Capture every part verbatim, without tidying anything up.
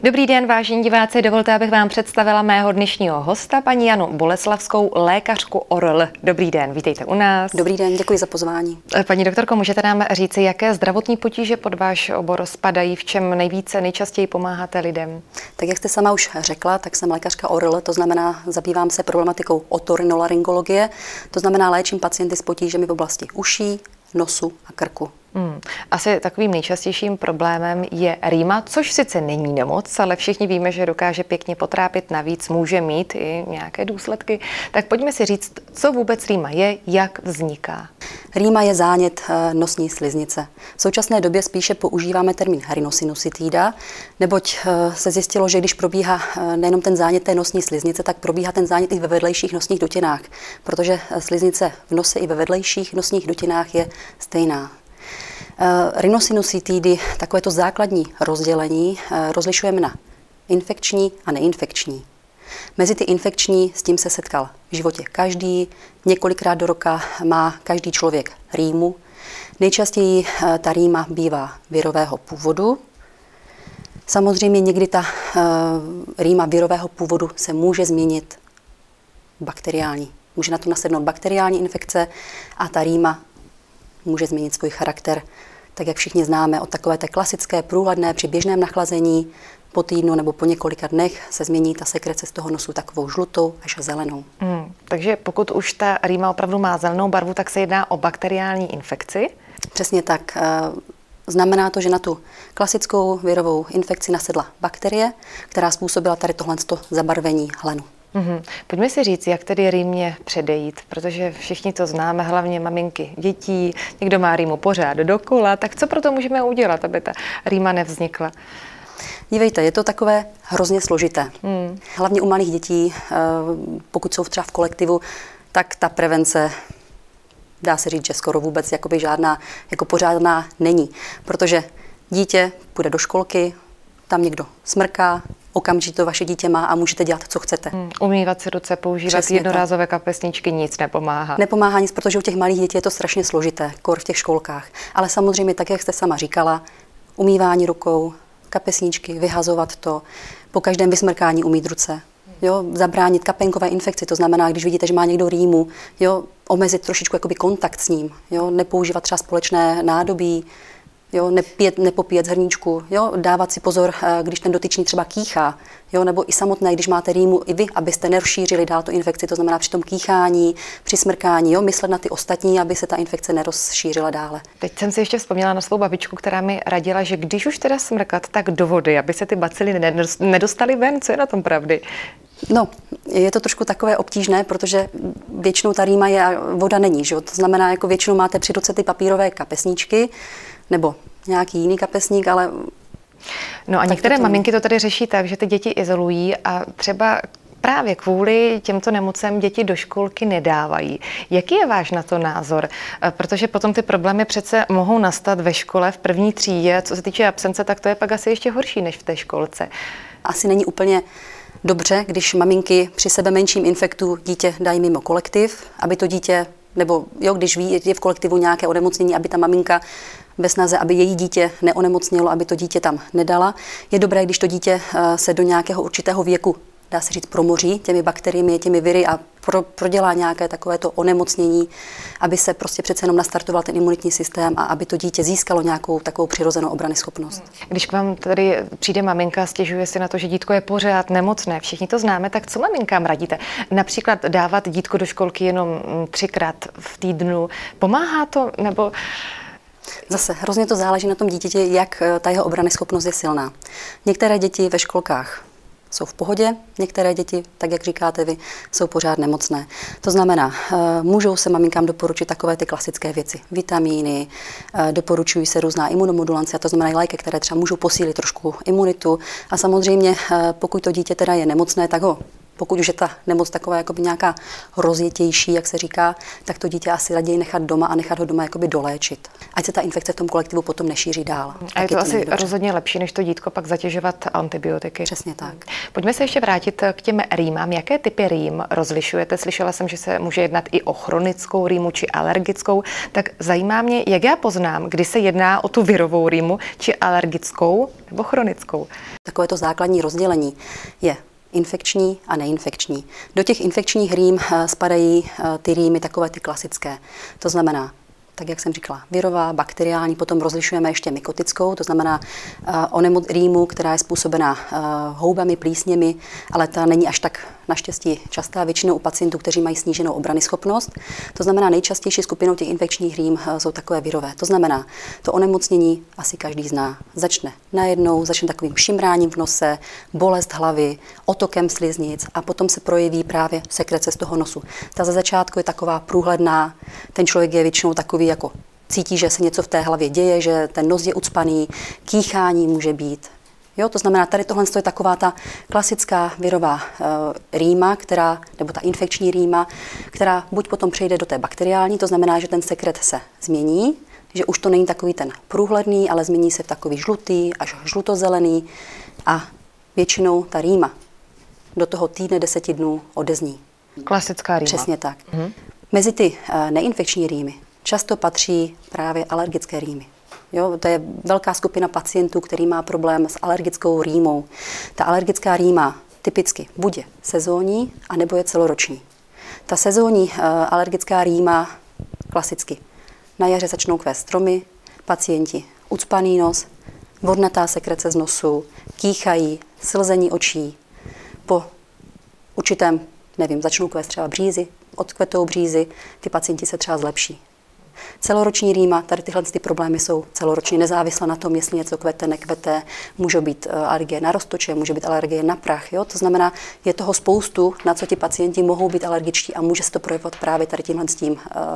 Dobrý den, vážení diváci, dovolte, abych vám představila mého dnešního hosta, paní Janu Boleslavskou, lékařku O R L. Dobrý den, vítejte u nás. Dobrý den, děkuji za pozvání. Paní doktorko, můžete nám říci, jaké zdravotní potíže pod váš obor spadají, v čem nejvíce, nejčastěji pomáháte lidem? Tak jak jste sama už řekla, tak jsem lékařka O R L, to znamená, zabývám se problematikou otorinolaryngologie, to znamená léčím pacienty s potížemi v oblasti uší, nosu a krku. Hmm. Asi takovým nejčastějším problémem je rýma, což sice není nemoc, ale všichni víme, že dokáže pěkně potrápit, navíc může mít i nějaké důsledky. Tak pojďme si říct, co vůbec rýma je, jak vzniká. Rýma je zánět nosní sliznice. V současné době spíše používáme termín rhinosinusitída, neboť se zjistilo, že když probíhá nejenom ten zánět té nosní sliznice, tak probíhá ten zánět i ve vedlejších nosních dutinách, protože sliznice v nose i ve vedlejších nosních dutinách je stejná. Rhinosinusitídy, takovéto základní rozdělení, rozlišujeme na infekční a neinfekční. Mezi ty infekční s tím se setkal v životě každý, několikrát do roka má každý člověk rýmu. Nejčastěji ta rýma bývá virového původu. Samozřejmě někdy ta rýma virového původu se může změnit bakteriální. Může na to nasednout bakteriální infekce a ta rýma může změnit svůj charakter, tak jak všichni známe, od takové té klasické průhledné při běžném nachlazení po týdnu nebo po několika dnech se změní ta sekrece z toho nosu takovou žlutou až zelenou. Hmm, takže pokud už ta rýma opravdu má zelenou barvu, tak se jedná o bakteriální infekci? Přesně tak. Znamená to, že na tu klasickou virovou infekci nasedla bakterie, která způsobila tady tohle zabarvení hlenu. Mm-hmm. Pojďme si říct, jak tedy rýmě předejít, protože všichni to známe, hlavně maminky dětí, někdo má rýmu pořád dokola, tak co pro to můžeme udělat, aby ta rýma nevznikla? Dívejte, je to takové hrozně složité. Mm. Hlavně u malých dětí, pokud jsou třeba v kolektivu, tak ta prevence, dá se říct, že skoro vůbec jakoby žádná, jako pořádná není, protože dítě půjde do školky, tam někdo smrká, okamžitě to vaše dítě má a můžete dělat, co chcete. Hmm, umývat si ruce, používat Přesně jednorázové tak. kapesničky, nic nepomáhá. Nepomáhá nic, protože u těch malých dětí je to strašně složité, kor v těch školkách. Ale samozřejmě, tak jak jste sama říkala, umývání rukou, kapesničky, vyhazovat to, po každém vysmrkání umýt ruce. Jo, zabránit kapenkové infekci, to znamená, když vidíte, že má někdo rýmu, jo, omezit trošičku jakoby kontakt s ním, jo, nepoužívat třeba společné nádobí, jo, nepět, nepopíjet z hrníčku, jo, dávat si pozor, když ten dotyčný třeba kýchá, jo, nebo i samotné, když máte rýmu, i vy, abyste nerozšířili dál tu infekci, to znamená při tom kýchání, při smrkání, jo, myslet na ty ostatní, aby se ta infekce nerozšířila dále. Teď jsem si ještě vzpomněla na svou babičku, která mi radila, že když už teda smrkat, tak do vody, aby se ty bacily nedostaly ven, co je na tom pravdy? No, je to trošku takové obtížné, protože většinou ta rýma je a voda není, že jo, to znamená, jako většinou máte při ruce ty papírové kapesníčky, nebo nějaký jiný kapesník, ale... No a některé to maminky to tady řeší tak, že ty děti izolují a třeba právě kvůli těmto nemocem děti do školky nedávají. Jaký je váš na to názor? Protože potom ty problémy přece mohou nastat ve škole v první třídě. Co se týče absence, tak to je pak asi ještě horší než v té školce. Asi není úplně dobře, když maminky při sebe menším infektu dítě dají mimo kolektiv, aby to dítě, nebo jo, když ví, je v kolektivu nějaké onemocnění, aby ta maminka ve snaze, aby její dítě neonemocnělo, aby to dítě tam nedala. Je dobré, když to dítě se do nějakého určitého věku, dá se říct, promoří těmi bakteriemi, těmi viry a pro, prodělá nějaké takovéto onemocnění, aby se prostě přece jenom nastartoval ten imunitní systém a aby to dítě získalo nějakou takovou přirozenou obranyschopnost. Když k vám tady přijde maminka, stěžuje si na to, že dítko je pořád nemocné, všichni to známe, tak co maminkám radíte? Například dávat dítko do školky jenom třikrát v týdnu, pomáhá to nebo... Zase hrozně to záleží na tom dítěti, jak ta jeho obranyschopnost je silná. Některé děti ve školkách jsou v pohodě, některé děti, tak jak říkáte vy, jsou pořád nemocné. To znamená, můžou se maminkám doporučit takové ty klasické věci, vitamíny, doporučují se různá imunomodulance, a to znamená léky, které třeba můžou posílit trošku imunitu. A samozřejmě, pokud to dítě teda je nemocné, tak ho Pokud už je ta nemoc taková jakoby nějaká rozjetější, jak se říká, tak to dítě asi raději nechat doma a nechat ho doma jakoby doléčit. Ať se ta infekce v tom kolektivu potom nešíří dál. A je to, to asi rozhodně lepší, než to dítko pak zatěžovat antibiotiky. Přesně tak. Pojďme se ještě vrátit k těm rýmám. Jaké typy rým rozlišujete? Slyšela jsem, že se může jednat i o chronickou rýmu či alergickou. Tak zajímá mě, jak já poznám, kdy se jedná o tu virovou rýmu, či alergickou nebo chronickou. Takové to základní rozdělení je infekční a neinfekční. Do těch infekčních rým spadají ty rýmy takové ty klasické. To znamená, tak jak jsem říkala, virová, bakteriální, potom rozlišujeme ještě mykotickou, to znamená uh, onemoc rýmu, která je způsobená uh, houbami, plísněmi, ale ta není až tak naštěstí častá většinou u pacientů, kteří mají sníženou obranyschopnost. To znamená, nejčastější skupinou těch infekčních rým uh, jsou takové virové. To znamená, to onemocnění asi každý zná. Začne najednou, začne takovým šimráním v nose, bolest hlavy, otokem sliznic a potom se projeví právě sekrece z toho nosu. Ta za začátku je taková průhledná, ten člověk je většinou takový jako cítí, že se něco v té hlavě děje, že ten nos je ucpaný, kýchání může být. Jo, to znamená, tady tohle je taková ta klasická virová uh, rýma, která, nebo ta infekční rýma, která buď potom přejde do té bakteriální, to znamená, že ten sekret se změní, že už to není takový ten průhledný, ale změní se v takový žlutý až žlutozelený a většinou ta rýma do toho týdne, deseti dnů odezní. Klasická rýma. Přesně tak. Mhm. Mezi ty uh, neinfekční rýmy často patří právě alergické rýmy. Jo, to je velká skupina pacientů, který má problém s alergickou rýmou. Ta alergická rýma typicky buď je sezónní, anebo je celoroční. Ta sezónní uh, alergická rýma klasicky. Na jaře začnou kvést stromy, pacienti ucpaný nos, vodnatá sekrece z nosu, kýchají, slzení očí. Po určitém, nevím, začnou kvést třeba břízy, odkvetou břízy, ty pacienti se třeba zlepší. Celoroční rýma, tady tyhle ty problémy jsou celoročně nezávisle na tom, jestli něco kvete, nekvete, může být alergie na roztoče, může být alergie na prach, jo? To znamená, je toho spoustu, na co ti pacienti mohou být alergičtí a může se to projevovat právě tady tímhle s tím,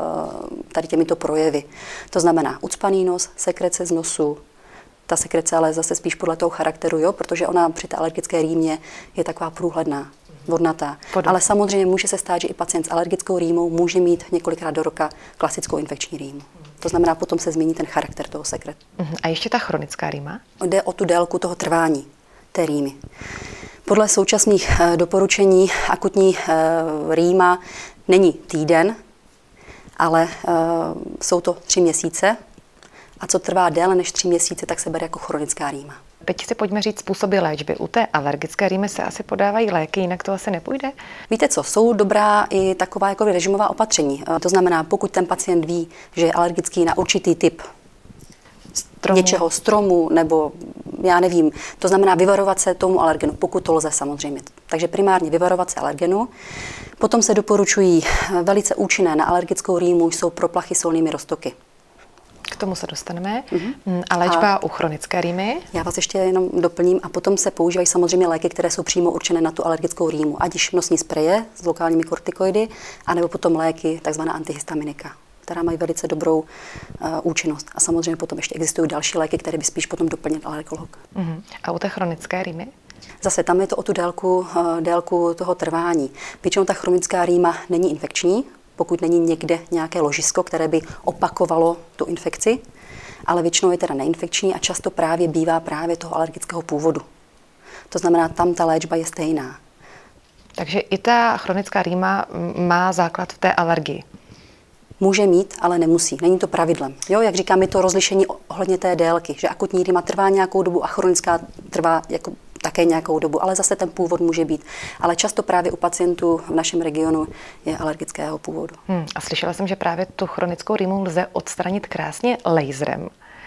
tady těmito projevy. To znamená ucpaný nos, sekrece z nosu, ta sekrece ale zase spíš podle toho charakteru, jo? Protože ona při té alergické rýmě je taková průhledná, vodnatá. Podobně. Ale samozřejmě může se stát, že i pacient s alergickou rýmou může mít několikrát do roka klasickou infekční rýmu. To znamená, potom se změní ten charakter toho sekretu. A ještě ta chronická rýma? Jde o tu délku toho trvání té rýmy. Podle současných doporučení akutní rýma není týden, ale jsou to tři měsíce. A co trvá déle než tři měsíce, tak se bere jako chronická rýma. Teď si pojďme říct způsoby léčby. U té alergické rýmy se asi podávají léky, jinak to asi nepůjde? Víte co, jsou dobrá i taková jako režimová opatření. To znamená, pokud ten pacient ví, že je alergický na určitý typ stromu. něčeho, stromu, nebo já nevím, to znamená vyvarovat se tomu alergenu, pokud to lze samozřejmě. Takže primárně vyvarovat se alergenu. Potom se doporučují velice účinné na alergickou rýmu, jsou proplachy solnými roztoky. K tomu se dostaneme. Mm-hmm. A léčba a u chronické rýmy? Já vás ještě jenom doplním. A potom se používají samozřejmě léky, které jsou přímo určené na tu alergickou rýmu. Ať již nosní spreje s lokálními kortikoidy, anebo potom léky, takzvaná antihistaminika, která mají velice dobrou uh, účinnost. A samozřejmě potom ještě existují další léky, které by spíš potom doplnil alergolog. Mm-hmm. A u té chronické rýmy? Zase tam je to o tu délku, uh, délku toho trvání. Většinou ta chronická rýma není infekční, pokud není někde nějaké ložisko, které by opakovalo tu infekci, ale většinou je teda neinfekční a často právě bývá právě toho alergického původu. To znamená, tam ta léčba je stejná. Takže i ta chronická rýma má základ v té alergii? Může mít, ale nemusí. Není to pravidlem. Jo, jak říkám, je to rozlišení ohledně té délky, že akutní rýma trvá nějakou dobu a chronická trvá jako také nějakou dobu, ale zase ten původ může být. Ale často právě u pacientů v našem regionu je alergického původu. Hmm, a slyšela jsem, že právě tu chronickou rýmu lze odstranit krásně laserem.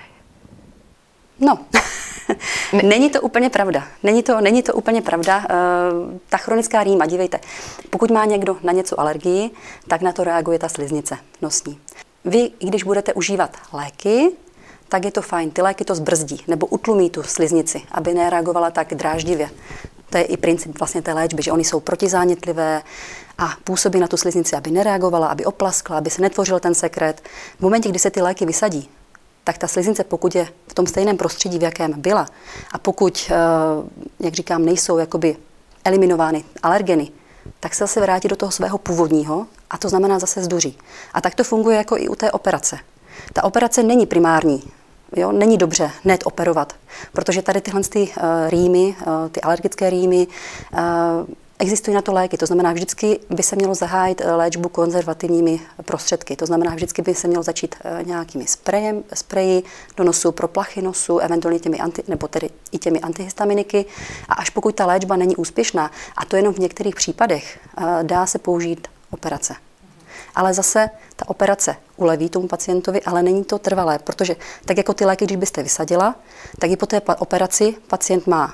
No, není to úplně pravda. Není to, není to úplně pravda. Uh, ta chronická rýma, dívejte, pokud má někdo na něco alergii, tak na to reaguje ta sliznice nosní. Vy, když budete užívat léky, tak je to fajn. Ty léky to zbrzdí nebo utlumí tu sliznici, aby nereagovala tak dráždivě. To je i princip vlastně té léčby, že oni jsou protizánětlivé a působí na tu sliznici, aby nereagovala, aby oplaskla, aby se netvořil ten sekret. V momentě, kdy se ty léky vysadí, tak ta sliznice, pokud je v tom stejném prostředí, v jakém byla, a pokud, jak říkám, nejsou jakoby eliminovány alergeny, tak se zase vrátí do toho svého původního a to znamená zase zduří. A tak to funguje jako i u té operace. Ta operace není primární. Jo, není dobře hned operovat, protože tady tyhle ty, uh, rýmy, uh, ty alergické rýmy, uh, existují na to léky. To znamená, vždycky by se mělo zahájit léčbu konzervativními prostředky. To znamená, vždycky by se mělo začít uh, nějakými sprejem, spreji do nosu pro plachy nosu, eventuálně těmi anti, nebo tedy i těmi antihistaminiky. A až pokud ta léčba není úspěšná, a to jenom v některých případech, uh, dá se použít operace. Ale zase ta operace uleví tomu pacientovi, ale není to trvalé, protože tak jako ty léky, když byste vysadila, tak i po té operaci pacient má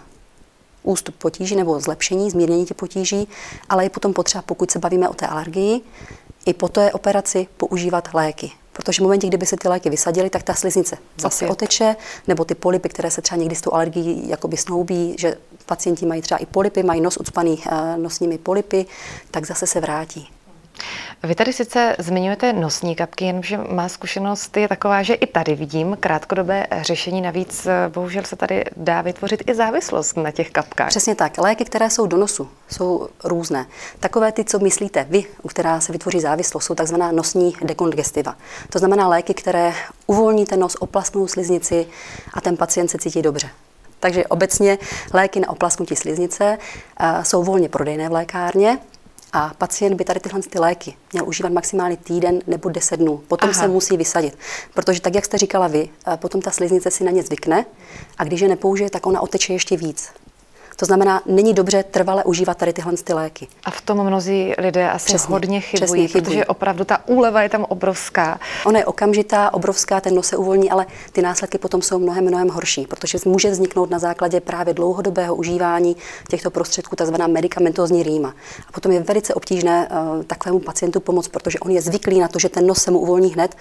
ústup potíží nebo zlepšení, zmírnění těch potíží, ale je potom potřeba, pokud se bavíme o té alergii, i po té operaci používat léky. Protože v momentě, kdyby se ty léky vysadily, tak ta sliznice zase Opět. oteče, nebo ty polypy, které se třeba někdy s tou alergií jakoby snoubí, že pacienti mají třeba i polypy, mají nos ucpaný nosními polypy, tak zase se vrátí. Vy tady sice zmiňujete nosní kapky, jenomže má zkušenost je taková, že i tady vidím krátkodobé řešení. Navíc bohužel se tady dá vytvořit i závislost na těch kapkách. Přesně tak. Léky, které jsou do nosu, jsou různé. Takové ty, co myslíte vy, u která se vytvoří závislost, jsou takzvaná nosní dekongestiva. To znamená léky, které uvolní ten nos, oplasknou sliznici a ten pacient se cítí dobře. Takže obecně léky na oplasknutí sliznice uh, jsou volně prodejné v lékárně. A pacient by tady tyhle ty léky měl užívat maximálně týden nebo deset dnů. Potom Aha. se musí vysadit. Protože tak, jak jste říkala vy, potom ta sliznice si na ně zvykne a když je nepoužije, tak ona oteče ještě víc. To znamená, není dobře trvale užívat tady tyhle ty léky. A v tom mnozí lidé asi přesně, hodně chybují, přesně, protože opravdu ta úleva je tam obrovská. Ona je okamžitá, obrovská, ten nos se uvolní, ale ty následky potom jsou mnohem, mnohem horší, protože může vzniknout na základě právě dlouhodobého užívání těchto prostředků takzvaná medikamentózní rýma. A potom je velice obtížné uh, takovému pacientu pomoct, protože on je zvyklý na to, že ten nos se mu uvolní hned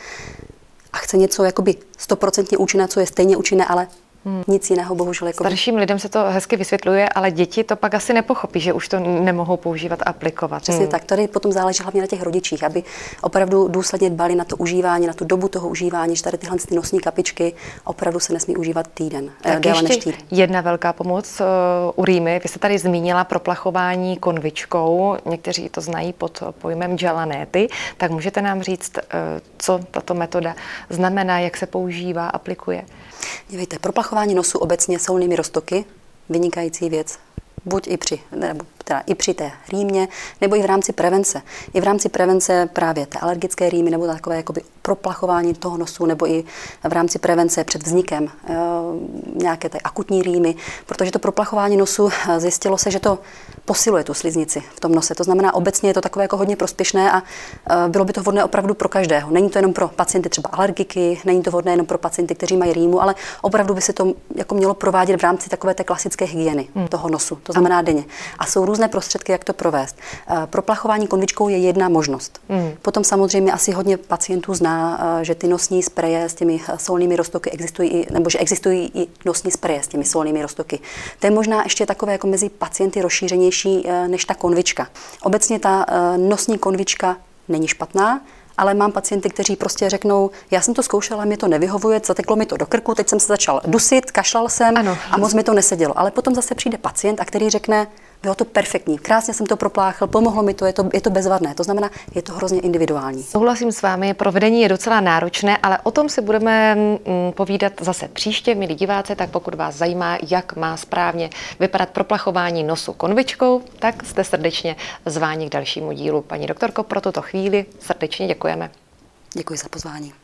a chce něco jakoby stoprocentně účinné, co je stejně účinné, ale Hmm. nic jiného, bohužel. Jako Starším lidem se to hezky vysvětluje, ale děti to pak asi nepochopí, že už to nemohou používat a aplikovat. Přesně hmm. tak. Tady potom záleží hlavně na těch rodičích, aby opravdu důsledně dbali na to užívání, na tu dobu toho užívání, že tady tyhle ty nosní kapičky opravdu se nesmí užívat týden. Tak déle než ještě jedna velká pomoc uh, u rýmy. Vy jste tady zmínila proplachování konvičkou. Někteří to znají pod pojmem Gelanéty. Tak můžete nám říct, uh, co tato metoda znamená, jak se používá, aplikuje? Dívejte, proplachování nosu obecně solnými roztoky, vynikající věc. Buď i při, nebo teda i při té rýmě, nebo i v rámci prevence. I v rámci prevence právě té alergické rýmy, nebo takové jakoby proplachování toho nosu, nebo i v rámci prevence před vznikem e, nějaké té akutní rýmy, protože to proplachování nosu zjistilo se, že to posiluje tu sliznici v tom nose. To znamená, obecně je to takové jako hodně prospěšné a e, bylo by to vhodné opravdu pro každého. Není to jenom pro pacienty třeba alergiky, není to vhodné jenom pro pacienty, kteří mají rýmu, ale opravdu by se to jako mělo provádět v rámci takové té klasické hygieny hmm. toho nosu. To znamená denně. A jsou různé prostředky, jak to provést. E, proplachování konvičkou je jedna možnost. Hmm. Potom samozřejmě asi hodně pacientů zná, e, že ty nosní spreje s těmi solnými roztoky existují, i, nebo že existují i nosní spreje s těmi solnými roztoky. To je možná ještě takové jako mezi pacienty rozšířenější e, než ta konvička. Obecně ta e, nosní konvička není špatná, ale mám pacienty, kteří prostě řeknou, já jsem to zkoušela, mě to nevyhovuje, zateklo mi to do krku, teď jsem se začal dusit, kašlal jsem ano. a moc mi to nesedělo. Ale potom zase přijde pacient, a který řekne, bylo to perfektní, krásně jsem to propláchl, pomohlo mi to, je to, je to bezvadné. To znamená, je to hrozně individuální. Souhlasím s vámi, provedení je docela náročné, ale o tom si budeme povídat zase příště, milí diváci, tak pokud vás zajímá, jak má správně vypadat proplachování nosu konvičkou, tak jste srdečně zváni k dalšímu dílu. Paní doktorko, pro tuto chvíli srdečně děkujeme. Děkuji za pozvání.